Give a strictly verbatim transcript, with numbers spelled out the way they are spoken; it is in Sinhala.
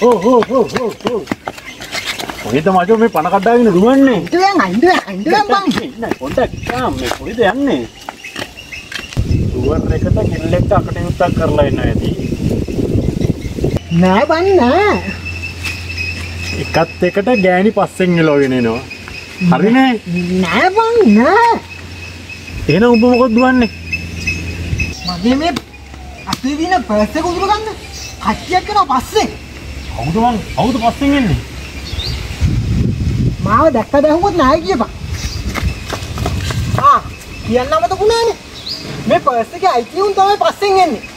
හෝ හෝ හෝ හෝ හෝ. ඔයද මචෝ මේ පණ කඩාගෙන දුවන්නේ. ඉඳන් අඬ අඬ බං. නෑ පොඩ්ඩක් යාම් මේ කොහෙද යන්නේ? දුවර එකට කිල්ලෙක්ට අකටයුත්තක් කරලා එනවා ඇති. නෑ බං නෑ. එකත් එකට ගෑණි පස්සෙන් එලවගෙන එනවා. හරිනේ? නෑ බං නෑ. එහෙනම් උඹ මොකද දුවන්නේ? මගේ මේ අතේ දින පර්ස් එක උදුර ගන්න. කට්ටියක් යනවා පස්සේ. කවුද මං? කවුද පස්සෙන් එන්නේ? මාව දැක්ක දැහුවොත් නෑ කියපන්. ආ කියන්න අමතකුණානේ. මේ පර්ස් එකේ අයිති උන් තමයි පස්සෙන් එන්නේ.